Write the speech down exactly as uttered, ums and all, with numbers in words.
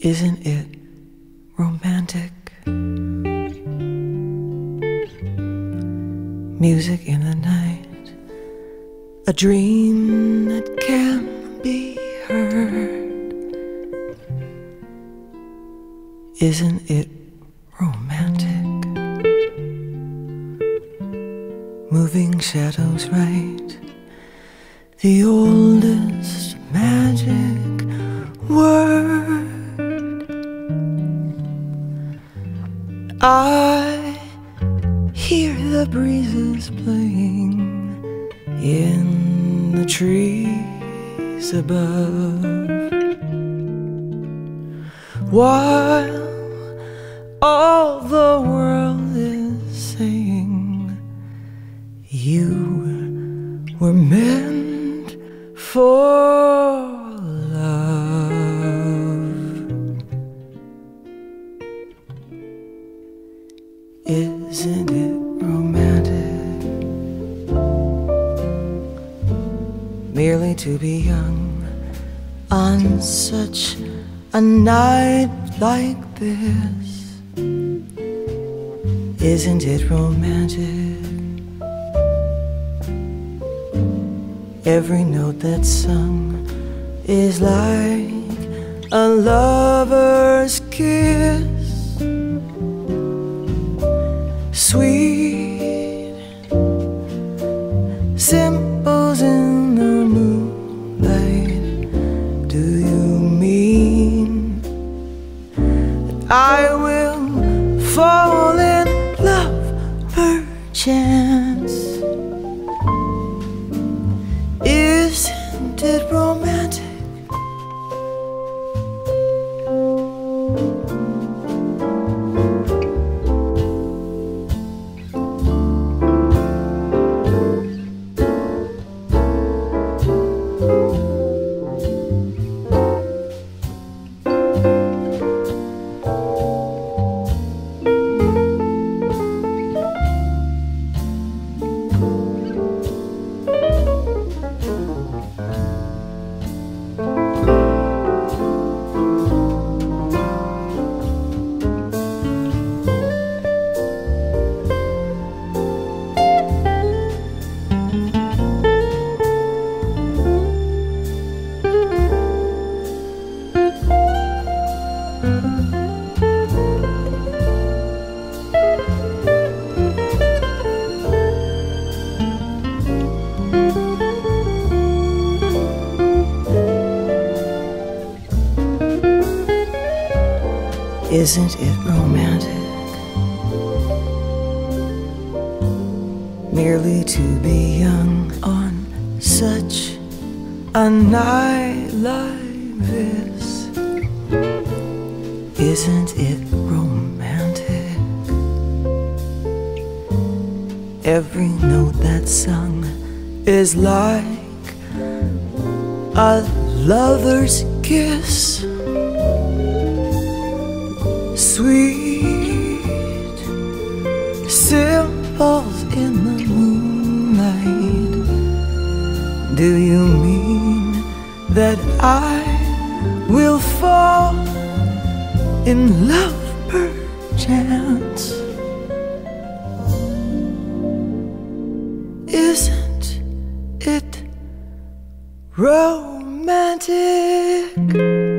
Isn't it romantic? Music in the night, a dream that can be heard. Isn't it romantic? Moving shadows right, the oldest magic word. I hear the breezes playing in the trees above, while all the world is saying you were meant for love. Isn't it romantic? Merely to be young on such a night like this. Isn't it romantic? Every note that's sung is like a lover's kiss. Sweet simples in the moonlight. Do you mean that I will fall in love perchance? Isn't it romantic? Isn't it romantic? Merely to be young on such a night like this. Isn't it romantic? Every note that's sung is like a lover's kiss. Sweet simples in the moonlight. Do you mean that I will fall in love perchance? Isn't it romantic?